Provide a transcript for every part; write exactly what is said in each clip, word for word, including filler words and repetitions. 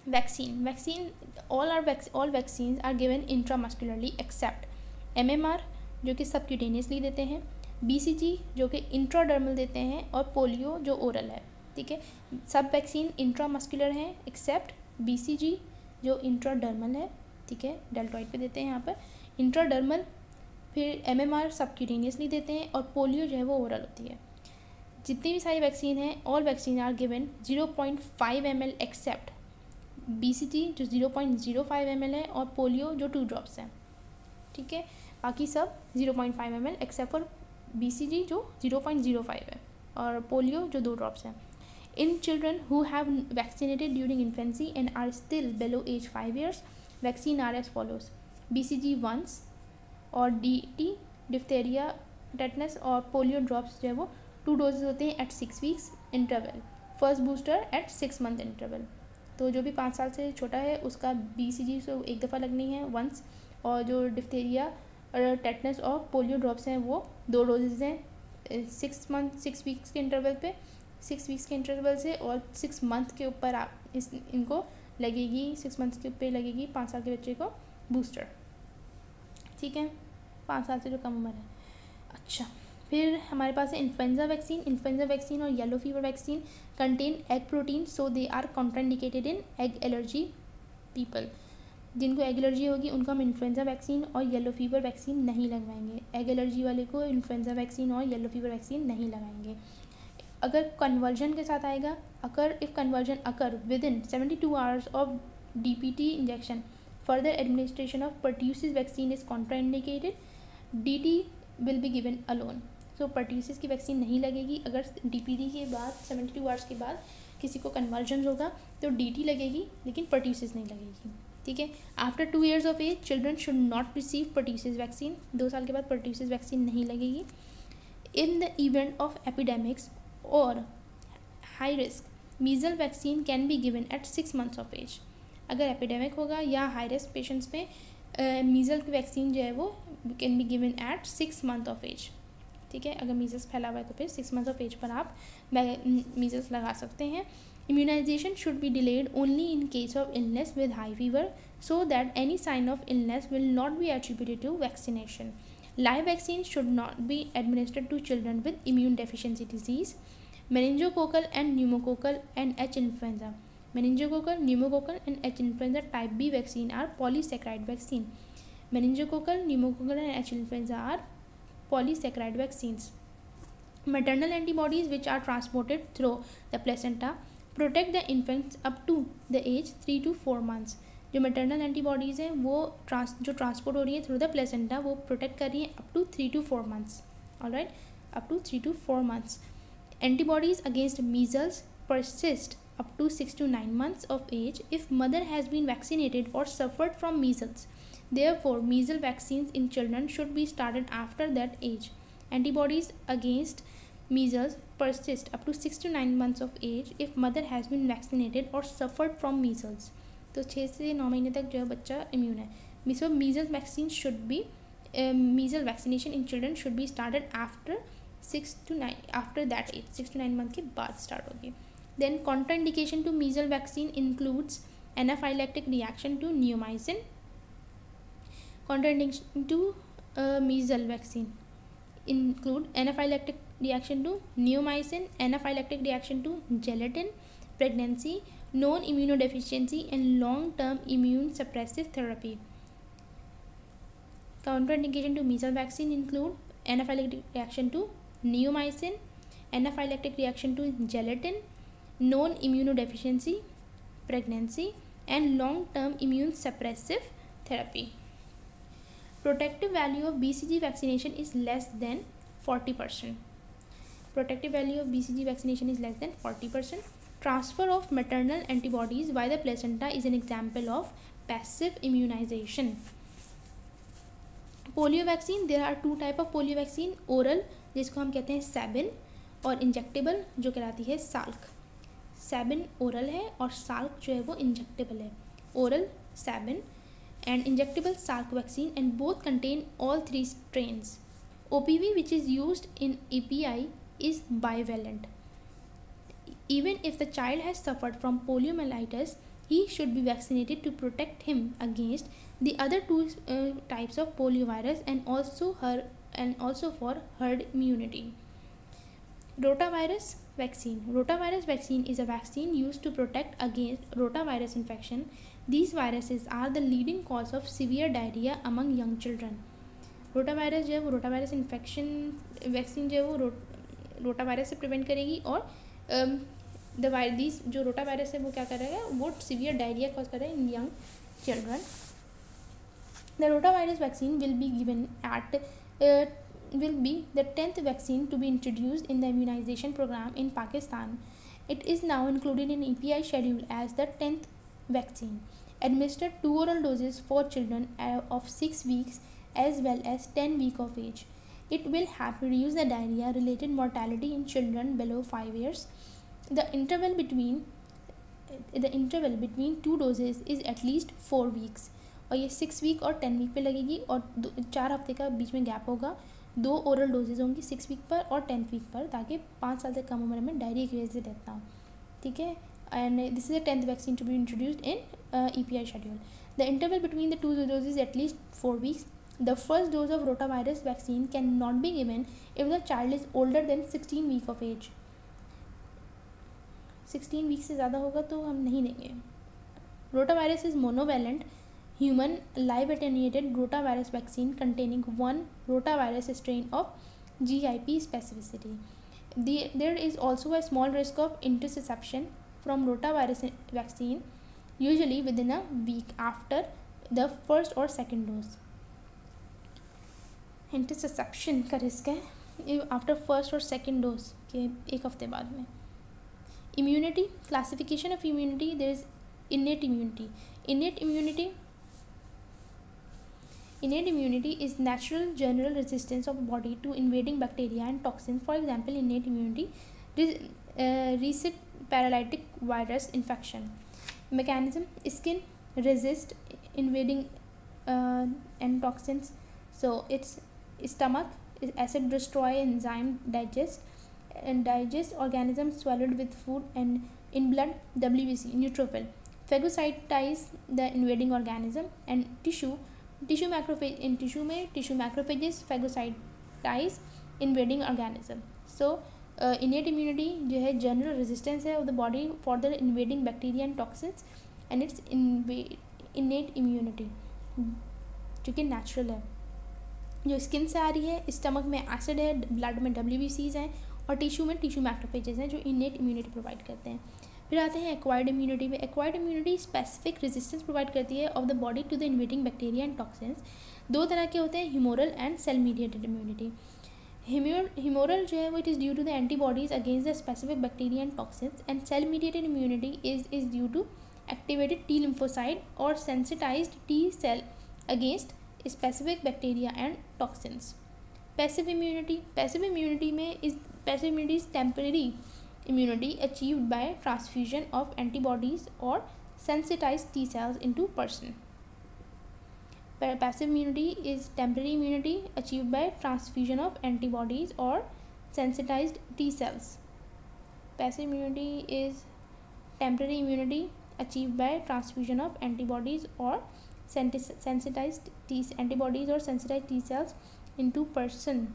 Vaccine vaccine all are all vaccine are given intramuscularly except M M R जो कि subcutaneously देते हैं, B C G जो कि इंट्राडर्मल देते हैं, और पोलियो जो ओरल है। ठीक है, सब वैक्सीन इंट्रामस्कुलर हैं एक्सेप्ट बी सी जी जो इंट्राडर्मल है। ठीक है, डेल्टॉइड पे देते हैं यहाँ पर इंट्राडर्मल, फिर एम एम आर सबक्यूटेनियसली देते हैं, और पोलियो जो है वो ओरल होती है। जितनी भी सारी वैक्सीन हैं all vaccine are given zero point five M L except B C G जो zero point zero five M L है, और पोलियो जो टू ड्रॉप्स हैं। ठीक है, बाकी सब zero point five M L except for B C G जो ज़ीरो पॉइंट ज़ीरो फाइव है, और पोलियो जो दो ड्रॉप्स हैं। In children who have vaccinated during infancy and are still below age five years, vaccine are as follows, B C G once, और D T diphtheria tetanus और polio drops जो है वो टू डोजेज होते हैं at six weeks interval, first booster at six month interval. तो जो भी पाँच साल से छोटा है उसका बी सी जी को एक दफ़ा लगनी है वंस, और जो डिप्थेरिया और टेटनस और पोलियो ड्रॉप्स हैं वो दो डोजेज हैं सिक्स मंथ सिक्स वीक्स के इंटरवल पे सिक्स वीक्स के इंटरवल से, और सिक्स मंथ के ऊपर आप इस इनको लगेगी, सिक्स मंथ्स के ऊपर लगेगी पाँच साल के बच्चे को बूस्टर। ठीक है, पाँच साल से जो कम उम्र है। अच्छा, फिर हमारे पास है इन्फ्लुएंजा वैक्सीन। इन्फ्लुएंजा वैक्सीन और yellow fever vaccine contain egg protein, so they are contraindicated in egg allergy people. जिनको एग एलर्जी होगी उनको हम इन्फ्लुएंजा वैक्सीन और येलो फीवर वैक्सीन नहीं लगवाएंगे। एग एलर्जी वाले को इन्फ्लुएंजा वैक्सीन और येलो फीवर वैक्सीन नहीं लगाएंगे। अगर कन्वर्जन के साथ आएगा, अगर if convulsion occur within seventy two hours of D P T injection, further administration of pertussis vaccine is contraindicated, D T will be given alone. So pertussis की vaccine नहीं लगेगी। अगर डी पी टी के बाद seventy two hours के बाद किसी को कन्वर्जन होगा तो डी टी लगेगी, लेकिन पर्ट्यूसिस नहीं लगेगी। ठीक है, after two years of age children should not receive pertussis vaccine. दो साल के बाद पर्ट्यूसिस वैक्सीन नहीं लगेगी। In the event of epidemics और high risk measle vaccine can be given at six months of age. अगर एपिडेमिक होगा या हाई रिस्क पेशेंट्स में मीजल की वैक्सीन जो है वो can be given at six month of age. ठीक है, अगर मीजल्स फैला हुआ है तो फिर six month of as per आप मीजल्स लगा सकते हैं। Immunization should be delayed only in case of illness with high fever, so that any sign of illness will not be attributed to vaccination. Live vaccine should not be administered to children with immune deficiency disease, meningococcal and pneumococcal and H influenza. Meningococcal, pneumococcal and H influenza type B vaccine are polysaccharide vaccine. Meningococcal, pneumococcal and H influenza are polysaccharide vaccines. Maternal antibodies which are transported through the placenta protect the infants up to the age three to four months. जो maternal antibodies हैं वो trans जो transport हो रही है through the placenta वो protect कर रही हैं up to three to four months. Alright, up to three to four months. Antibodies against measles persist up to six to nine months of age if mother has been vaccinated or suffered from measles. Therefore, measles vaccines in children should be started after that age. Antibodies against measles persist up to six to nine months of age if mother has been vaccinated or suffered from measles. तो छः से नौ महीने तक जो है बच्चा immune है। मिसो measles vaccine should be measle vaccination in children should be started after six to nine after that age six to nine month के बाद स्टार्ट होगी। Then contraindication to measle vaccine includes anaphylactic reaction to neomycin. Contraindication to measle vaccine include anaphylactic reaction to neomycin, anaphylactic reaction to gelatin, pregnancy, known immunodeficiency and long-term immune suppressive therapy. Contraindication to measles vaccine include anaphylactic reaction to neomycin, anaphylactic reaction to gelatin, known immunodeficiency, pregnancy and long-term immune suppressive therapy. Protective value of B C G vaccination is less than forty percent. Protective value of B C G vaccination is less than forty percent. Transfer of maternal antibodies by the placenta is an example of passive immunization. Polio vaccine, there are two type of polio vaccine, oral जिसको हम कहते हैं Sabin, और injectable जो कहलाती है Salk. Sabin oral है और साल्क जो है वो इंजेक्टेबल है। Oral Sabin and injectable Salk vaccine, and both contain all three strains. O P V which is used in A P I is bivalent. Even if the child has suffered from poliomyelitis, he should be vaccinated to protect him against the other two uh, types of poliovirus and also her and also for herd immunity. Rotavirus vaccine. Rotavirus vaccine is a vaccine used to protect against rotavirus infection. These viruses are the leading cause of severe diarrhea among young children. Rotavirus जो है वो rotavirus infection vaccine जो है वो रो, rotavirus से prevent करेगी और the virus जो रोटावायरस है वो क्या करेगा, वो सीवियर डायरिया कॉज करेगा in young children. The rotavirus vaccine will be given at will be the tenth vaccine to be introduced in the immunization program in Pakistan. It is now included in E P I schedule as the tenth vaccine. Administered two oral doses for children of six weeks as well as ten weeks of age. It will help reduce the diarrhea related mortality in children below five years. The interval between the interval between two doses is at least four weeks. और ये six week और ten week पे लगेगी और दो चार हफ्ते का बीच में गैप होगा. दो ओरल डोजेज होंगी सिक्स वीक पर और टेंथ वीक पर, ताकि पाँच साल से कम उम्र में डायरिया की वजह से डेथ ना हो. ठीक है. And this is the tenth vaccine to be introduced in E P I schedule. The interval between the two doses at least four weeks. The first dose of rotavirus vaccine can not be given if the child is older than sixteen week of age. Sixteen week से ज़्यादा होगा तो हम नहीं देंगे. Rotavirus is monovalent human live attenuated rotavirus vaccine containing one rotavirus strain of G I P specificity. The, there is also a small risk of interception from rotavirus vaccine, usually within a week after the first or second dose. Interception का risk है after first or second dose के एक हफ्ते बाद में. Immunity, classification of immunity. There is innate immunity. Innate immunity Innate immunity is natural general resistance of body to invading bacteria and toxins. For example, innate immunity uh, resist paralytic virus infection. Mechanism: skin resist invading uh, and toxins. So its stomach is acid destroy enzyme digest and digest organism swallowed with food, and in blood W B C neutrophil phagocytize the invading organism. And tissue tissue macrophage in tissue में tissue macrophages phagocytize invading organism. So innate immunity जो है general resistance है of the body for the invading bacteria and toxins, and it's innate immunity जो कि natural है, जो skin से आ रही है. स्टमक में एसिड है, ब्लड में डब्ल्यू बी सीज हैं और टिश्यू में टिश्यू मैक्रोफेजेस हैं जो इनेट इम्यूनिटी प्रोवाइड करते हैं. फिर आते हैं एक्वायर्ड इम्यूनिटी में. Acquired immunity specific resistance provide करती है of the body to the invading bacteria and toxins. दो तरह के होते हैं, humoral and cell mediated immunity. Humoral जो है वो it is due to the antibodies against the specific bacteria and toxins, and cell mediated immunity is is due to activated T lymphocyte और sensitized T cell against specific bacteria and toxins. Passive immunity. Passive immunity में is passive immunity is temporary immunity achieved by transfusion of antibodies or sensitized T cells into person. Passive immunity is temporary immunity achieved by transfusion of antibodies or sensitized T cells. Passive immunity is temporary immunity achieved by transfusion of antibodies or sensitized T antibodies or sensitized T cells into person.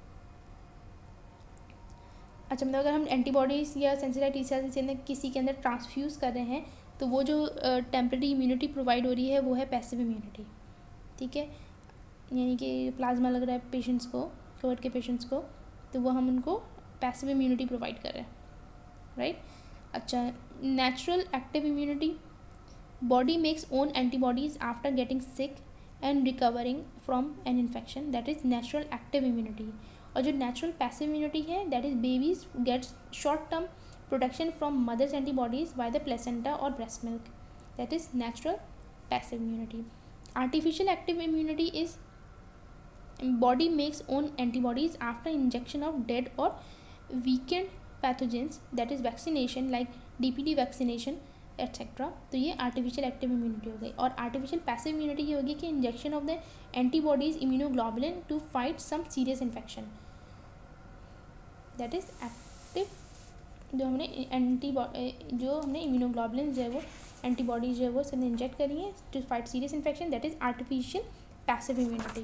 अच्छा, मतलब अगर हम antibodies या सेंसिटाइव T cells किसी के अंदर transfuse कर रहे हैं तो वो जो टेम्परेरी इम्यूनिटी प्रोवाइड हो रही है वो है पैसिव इम्यूनिटी. ठीक है, यानी कि प्लाज्मा लग रहा है पेशेंट्स को, कोविड के पेशेंट्स को, तो वो हम उनको पैसिव इम्यूनिटी प्रोवाइड कर रहे हैं. राइट. अच्छा, natural active immunity. Body makes own antibodies after getting sick and recovering from an infection, that is natural active immunity. और जो नेचुरल पैसिव इम्यूनिटी है that is babies gets short term protection from mother's antibodies by the placenta और breast milk, that is natural passive immunity. Artificial active immunity is body makes own antibodies after injection of dead और weakened pathogens, that is vaccination like D P D vaccination etcetera. तो ये artificial active immunity हो गई. और artificial passive immunity ये होगी कि injection of the antibodies immunoglobulin to fight some serious infection, that is active. जो हमने एंटी जो हमने इम्यूनोग्लोबुलिन जो है वो एंटीबॉडीज जो है वो उसने इंजेक्ट करी है to fight serious infection, that is artificial passive immunity.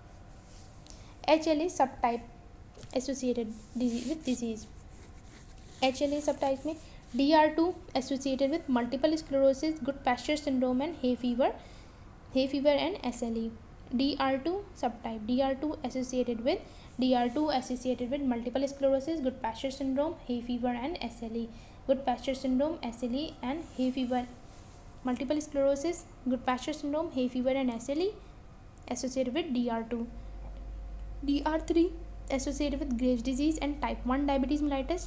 H L A subtype associated with disease. H L A subtype में D R two associated with multiple sclerosis, Goodpasture syndrome and hay fever, hay fever and S L E. D R two subtype, D R two associated with D R two associated with multiple sclerosis, Goodpasture syndrome, hay fever and S L E. Goodpasture syndrome, S L E and hay fever. Multiple sclerosis, Goodpasture syndrome, hay fever and S L E associated with D R two. D R three associated with Graves' disease and type one diabetes mellitus.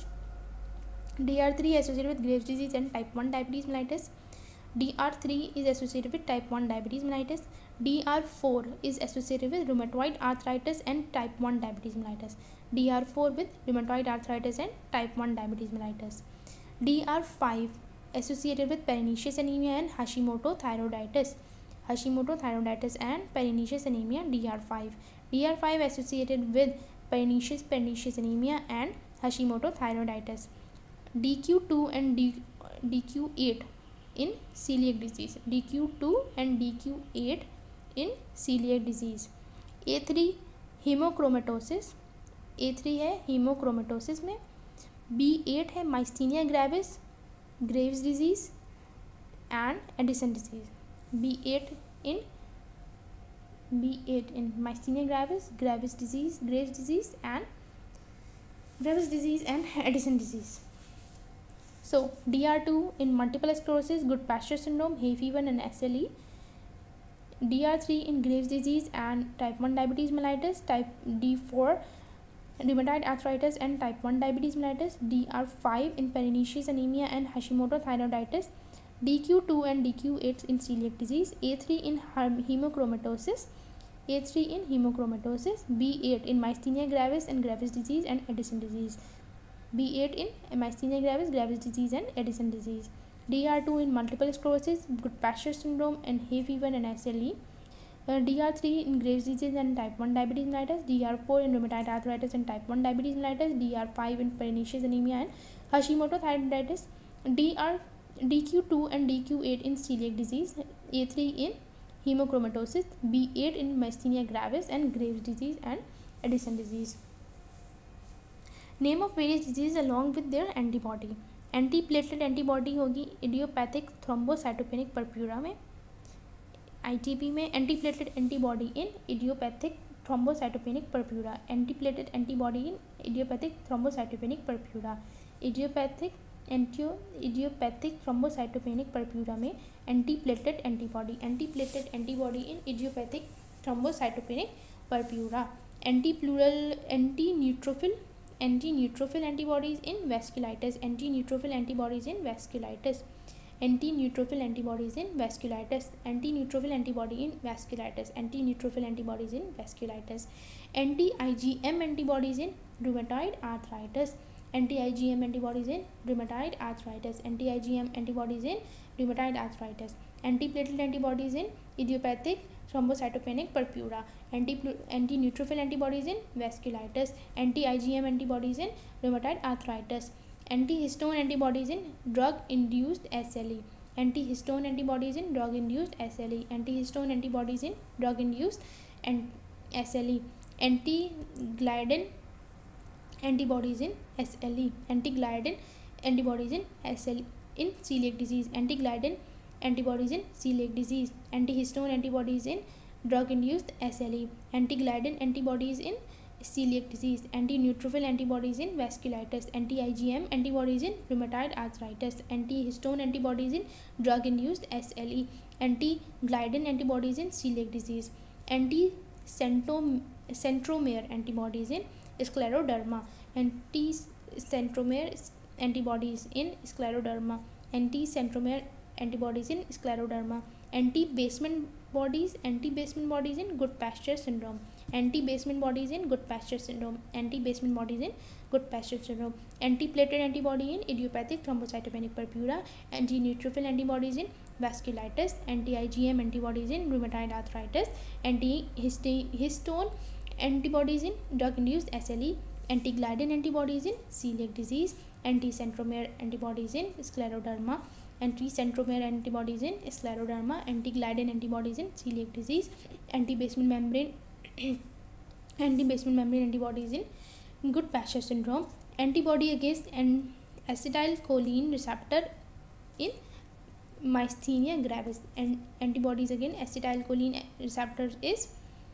D R three associated with Graves' disease and type one diabetes mellitus. D R three is associated with type one diabetes mellitus. D R four is associated with rheumatoid arthritis and type one diabetes mellitus. D R four with rheumatoid arthritis and type one diabetes mellitus. D R five associated with pernicious anemia and Hashimoto thyroiditis. Hashimoto thyroiditis and pernicious anemia, D R five. D R five associated with pernicious pernicious anemia and Hashimoto thyroiditis. D Q two and D, D Q eight in celiac disease. D Q two and D Q eight in celiac disease. A three hemochromatoses, A three है hemochromatoses में. B eight है myasthenia gravis, Graves disease and Addison disease. B eight in B eight in myasthenia gravis, Graves disease, Graves disease and Graves disease and Addison disease. So D R two in multiple sclerosis, Goodpasture syndrome, hay fever and S L E. D R three in Graves' disease and type one diabetes mellitus. Type D four rheumatoid arthritis and type one diabetes mellitus. D R five in pernicious anemia and Hashimoto thyroiditis. D Q two and D Q eight in celiac disease. A three in hemochromatosis. A three in hemochromatosis. B eight in myasthenia gravis and Graves' disease and Addison disease. B eight in myasthenia gravis, Graves' disease and Addison disease. D R two in multiple sclerosis, Goodpasture syndrome and hay fever and S L E. Uh, D R three in Graves' disease and type one diabetes mellitus. D R four in rheumatoid arthritis and type one diabetes mellitus. D R five in pernicious anemia and Hashimoto thyroiditis. D R D Q two and D Q eight in celiac disease. A three in hemochromatosis. B eight in myasthenia gravis and Graves' disease and Addison disease. Name of various diseases along with their antibody. Antiplatelet antibody होगी idiopathic thrombocytopenic purpura में. ITP में antiplatelet antibody in idiopathic thrombocytopenic purpura. Antiplatelet antibody in idiopathic thrombocytopenic purpura. Idiopathic एंटियो idiopathic thrombocytopenic purpura में antiplatelet antibody. Antiplatelet antibody in idiopathic thrombocytopenic purpura. Antipleural anti neutrophil anti-neutrophil antibodies in vasculitis. Anti-neutrophil antibodies in vasculitis. Anti-neutrophil antibodies in vasculitis. Anti-neutrophil antibody in vasculitis. Anti-neutrophil antibodies in vasculitis. Anti-I G M antibodies in rheumatoid arthritis. Anti-I G M antibodies in rheumatoid arthritis. Anti-I G M antibodies in rheumatoid arthritis. Antiplatelet antibodies in idiopathic thrombocytopenic purpura. Anti anti-neutrophil antibodies in vasculitis. Anti-I G M antibodies in rheumatoid arthritis. Antihistone antibodies in drug-induced S L E. Antihistone antibodies in drug-induced S L E. Antihistone antibodies in drug-induced and S L E. Anti-gliadin antibodies in S L E. Anti-gliadin antibodies in S L E in celiac disease. Anti-gliadin antibodies in celiac disease. Antihistone antibodies in drug-induced S L E. Anti-gliadin antibodies in celiac disease. Anti-neutrophil antibodies in vasculitis. Anti-I G M antibodies in rheumatoid arthritis. Anti-histone antibodies in drug-induced S L E. Anti-gliadin antibodies in celiac disease. Anti-centromere antibodies in scleroderma. Anti-centromere antibodies in scleroderma. Anti-centromere antibodies in scleroderma. Anti-basement bodies anti-basement bodies in Goodpasture syndrome. Anti-basement bodies in Goodpasture syndrome. Anti-basement bodies in Goodpasture syndrome. Anti-platelet antibody in idiopathic thrombocytopenic purpura. Anti-neutrophil antibodies in vasculitis. Anti-I G M antibodies in rheumatoid arthritis. Anti-histone antibodies in drug-induced S L E. Anti-gliadin antibodies in celiac disease. Anti-centromere antibodies in scleroderma. anti-centromere antibodies in scleroderma, anti-gliadin antibodies in celiac disease, anti-basement membrane anti-basement membrane antibodies in Goodpasture syndrome, antibody against an acetylcholine receptor in myasthenia gravis, and antibodies against acetylcholine receptors is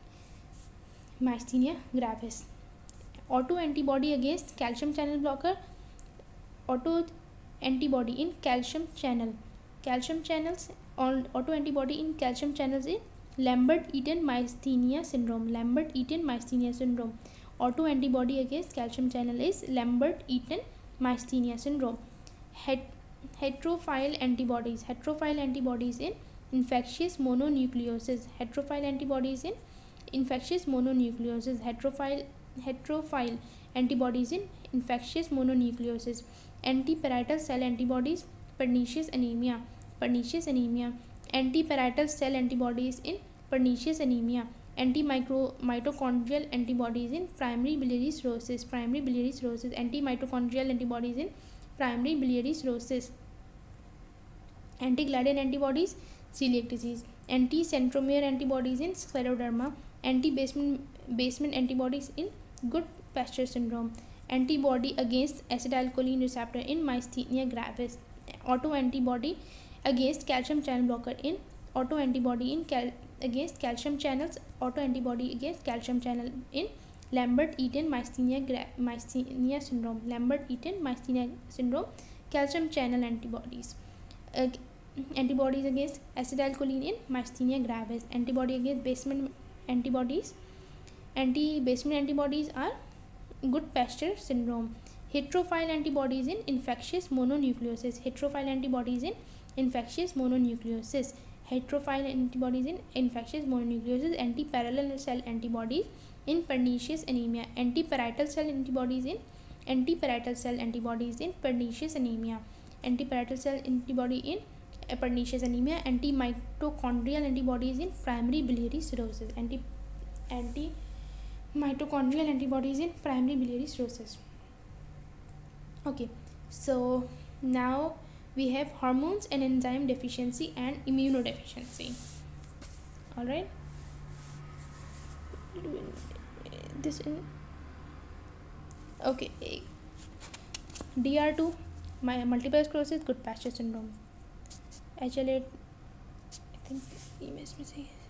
myasthenia gravis. Auto antibody against calcium channel blocker, auto antibody in calcium channel calcium channels on auto antibody in calcium channels in Lambert-Eaton myasthenia syndrome Lambert-Eaton myasthenia syndrome. Auto antibody against calcium channel is Lambert-Eaton myasthenia syndrome. Het heterophile antibodies heterophile antibodies in infectious mononucleosis heterophile antibodies in infectious mononucleosis heterophile heterophile antibodies in infectious mononucleosis. Antiparietal cell antibodies, pernicious anemia pernicious anemia antiparietal cell antibodies in pernicious anemia. Antimitochondrial antibodies in primary biliary cirrhosis primary biliary cirrhosis antimitochondrial antibodies in primary biliary cirrhosis. Anti-gliadin antibodies, celiac disease. Anti-centromere antibodies in scleroderma. Anti-basement basement antibodies in Goodpasture syndrome. Antibody against acetylcholine receptor in myasthenia gravis. Autoantibody against calcium channel blocker in autoantibody in cal against calcium channels autoantibody against calcium channel in Lambert-Eaton myasthenia myasthenia syndrome Lambert-Eaton myasthenia syndrome. Calcium channel antibodies uh, antibodies against acetylcholine in myasthenia gravis. Antibody against basement antibodies anti basement antibodies are Goodpasture syndrome. Heterophile antibodies in infectious mononucleosis heterophile antibodies in infectious mononucleosis heterophile antibodies in infectious mononucleosis. Anti-parallel cell antibodies in pernicious anemia. Antiparietal cell antibodies in antiparietal cell antibodies in pernicious anemia. Antiparietal cell antibody in uh, pernicious anemia. Anti-mitochondrial antibodies in primary biliary cirrhosis. Anti anti mitochondrial antibodies in primary biliary cirrhosis. Okay, so now we have hormones and enzyme deficiency and immunodeficiency. All right, this in okay D R two, my multiple sclerosis, Goodpasture syndrome. H L eight, I think image missing.